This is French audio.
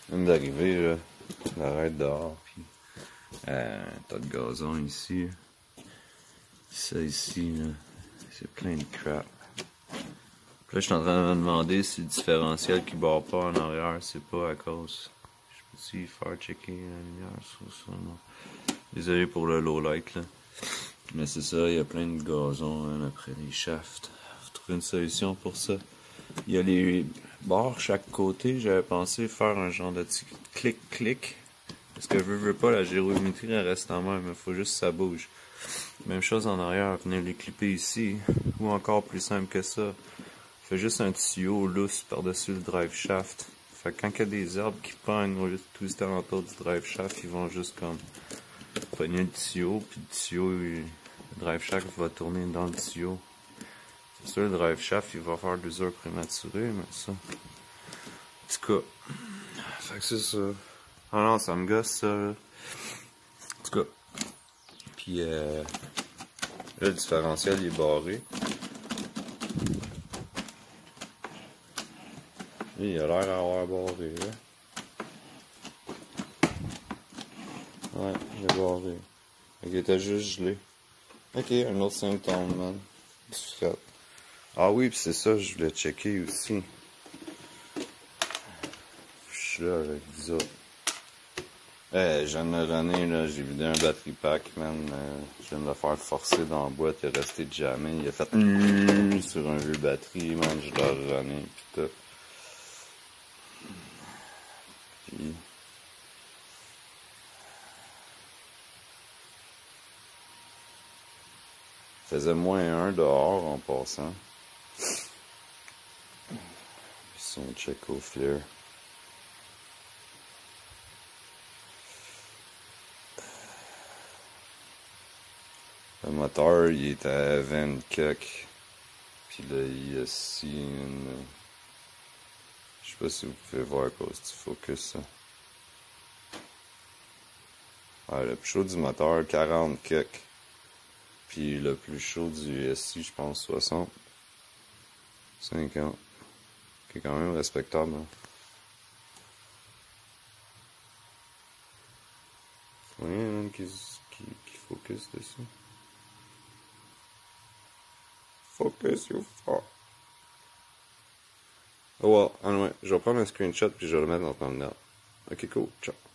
Même d'arriver, là, l'arrête dehors, puis tas de gazon ici. Ça ici, là, c'est plein de crap. Puis là, je suis en train de me demander si le différentiel qui barre pas en arrière, c'est pas à cause. Je peux aussi faire checker la lumière sur ça, non? Désolé pour le low light, là. Mais c'est ça, il y a plein de gazon hein, après les shafts. Faut trouver une solution pour ça. Il y a les barres chaque côté. J'avais pensé faire un genre de petit clic-clic. Parce que je veux pas, la géométrie elle reste en même. Il faut juste que ça bouge. Même chose en arrière. Venez les clipper ici. Ou encore plus simple que ça. Fait juste un tuyau lousse par-dessus le drive shaft. Fait que quand il y a des arbres qui pognent au lieu de twister autour du drive shaft, ils vont juste comme pogner le tuyau, puis le tuyau, le drive shaft va tourner dans le tuyau. C'est sûr, le drive shaft, il va faire 2 heures prématurées, mais ça. En tout cas. Fait que c'est ça. Ah non, ça me gosse, ça, là. En tout cas. Puis, là, le différentiel, il est barré. Il a l'air d'avoir barré, là. Ouais, il est barré. Fait qu'il était juste gelé. Ok, un autre symptôme, man. Fait. Ah oui, pis c'est ça, je voulais checker aussi. Je suis là avec vous autres. Je viens de me donner, là, j'ai vidé un battery pack, man. Je viens de le faire forcer dans la boîte, il est resté jamais. Il a fait sur un vieux batterie, man, je l'ai runné, pis tout. Puis... il faisait -1 dehors en passant. Puis si on check au flare. Le moteur, il est à 20 kek. Puis là, il y a ici une... je sais pas si vous pouvez voir à cause du focus, ça. Ouais, le plus chaud du moteur, 40 kek. Puis le plus chaud du SI, je pense, 60. 50. Qui est quand même respectable, hein. C'est rien, hein, qui focus dessus. Focus, you fuck. Oh well, anyway, je vais prendre un screenshot puis je vais le mettre dans le thumbnail. Ok, cool, ciao.